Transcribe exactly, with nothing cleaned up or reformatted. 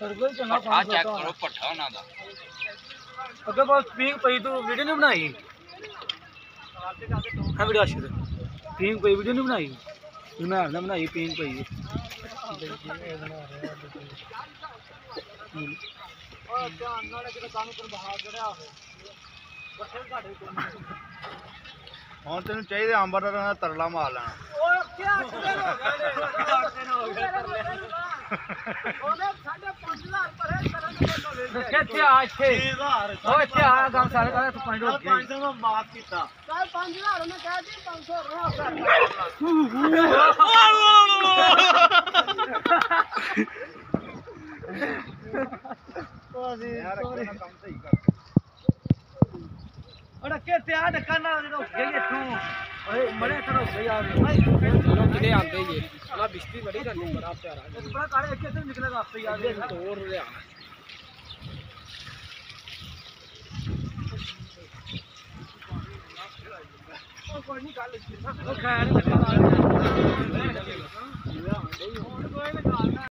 check करो पट्ठा ना दा अगर बस पिंग पई तो वीडियो नहीं बनाई हां वीडियो आशिक पिंग पई वीडियो नहीं बनाई मैं ना बनाई पिंग पई और ध्यान नाल किते काम कर बहा जड़या हो बसे घाटे को ਹੁਣ ਤੈਨੂੰ ਚਾਹੀਦਾ ਅੰਬਰ ਦਾ ਤਰਲਾ ਮਾਰ ਲੈਣਾ ਓਏ ਕਿਆ ਦਿਨ ਹੋ ਗਏ ਨੇ ਦਿਨ ਹੋ ਗਏ ਉਹਨੇ ਸਾਢੇ ਪੰਜ ਹਜ਼ਾਰ ਭਰੇ ਕਰਨ ਦੇ ਕੋਲੇ ਕਿੱਥੇ ਆ ਇੱਥੇ ਛੇ ਹਜ਼ਾਰ ਓਏ ਇੱਥੇ ਆ ਗਾਂ ਸਾਰੇ ਕਹਿੰਦੇ ਤੂੰ ਪੰਜ ਹੋ ਗਏ ਪੰਜ ਸੌ ਮੈਂ ਮਾਫ ਕੀਤਾ ਕੱਲ ਪੰਜ ਹਜ਼ਾਰ ਉਹਨੇ ਕਹਿ ਦਿੱਤੀ ਪੰਜ ਸੌ ਰੋਹ ਕਰ ਯਾਰ ਅੱਗੇ ਨਾ ਕੰਮ ਸਹੀ ਕਰ और कहते आ ढक्कन ना गई इथों ओए बड़े इथों गई आ लोग किते आंदे ही ना बिस्ती बड़ी करनी बड़ा प्यारा इस बड़ा काले एक इथों निकलेगा आपसे याद है तोड़ लिया ओ कोई नहीं गल ओ खैर लगा